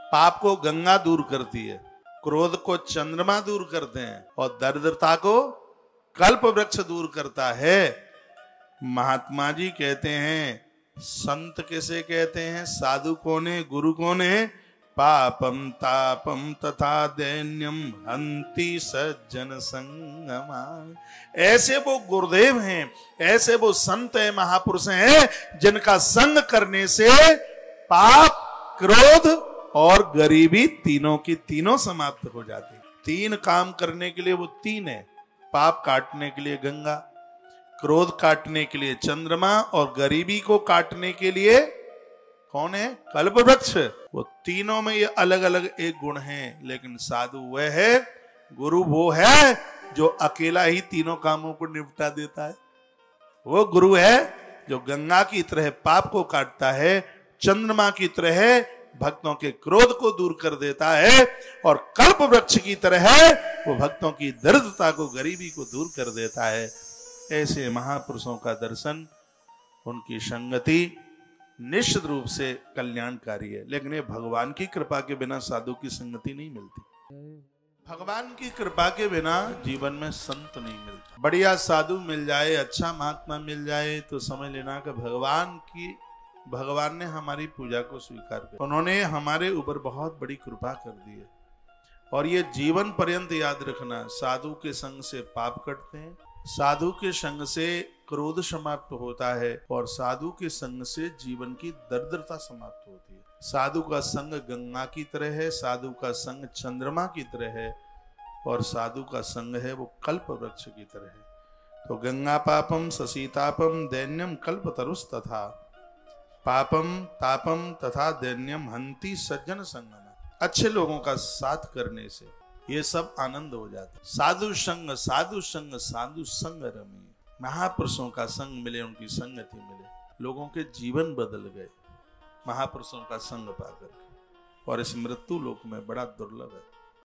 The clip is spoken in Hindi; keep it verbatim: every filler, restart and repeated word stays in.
पाप को गंगा दूर करती है, क्रोध को चंद्रमा दूर करते हैं और दरिद्रता को कल्प वृक्ष दूर करता है। महात्मा जी कहते हैं, संत किसे कहते हैं, साधु कौन है, गुरु कौन है? पापम तापम तथा दैन्यम हंति सज्जन संगमा। ऐसे वो गुरुदेव हैं, ऐसे वो संत है, महापुरुष हैं, जिनका संग करने से पाप, क्रोध और गरीबी तीनों की तीनों समाप्त हो जाती है। तीन काम करने के लिए वो तीन है, पाप काटने के लिए गंगा, क्रोध काटने के लिए चंद्रमा और गरीबी को काटने के लिए कौन है? कल्प वृक्ष। वो तीनों में ये अलग अलग एक गुण हैं, लेकिन साधु वह है, गुरु वो है जो अकेला ही तीनों कामों को निपटा देता है। वो गुरु है जो गंगा की तरह पाप को काटता है, चंद्रमा की तरह भक्तों के क्रोध को दूर कर देता है और कल्प वृक्ष की तरह वो भक्तों की दरिद्रता को, गरीबी को दूर कर देता है। ऐसे महापुरुषों का दर्शन, उनकी संगति निश्चित रूप से कल्याणकारी है। लेकिन ये भगवान की कृपा के बिना साधु की संगति नहीं मिलती। भगवान की कृपा के बिना जीवन में संत नहीं मिलता। बढ़िया साधु मिल जाए, अच्छा महात्मा मिल जाए तो समझ लेना कि भगवान की भगवान ने हमारी पूजा को स्वीकार किया, उन्होंने हमारे ऊपर बहुत बड़ी कृपा कर दी है। और ये जीवन पर्यंत याद रखना, साधु के संग से पाप कटते हैं, साधु के संग से क्रोध समाप्त होता है और साधु के संग से जीवन की दरिद्रता समाप्त होती है। साधु का संग गंगा की तरह है, साधु का संग चंद्रमा की तरह है और साधु का संग है वो कल्प वृक्ष की तरह है। तो गंगा पापम ससीतापम दैन्यम कल्प तरुस तथा पापम तापम तथा दैन्यम हंति सज्जन संगम। अच्छे लोगों का साथ करने से ये सब आनंद हो जाता है। साधु संग साधु संग साधु संग रमी। महापुरुषों का संग मिले, उनकी संगति मिले, लोगों के जीवन बदल गए महापुरुषों का संग पाकर। और इस मृत्यु लोक में बड़ा दुर्लभ है।